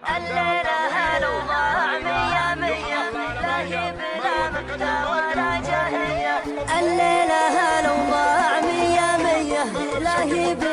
الليلة هلا وضاع مية مية، لا هي بلا مقدار ولا جهية. الليلة هلا وضاع مية مية، لا هي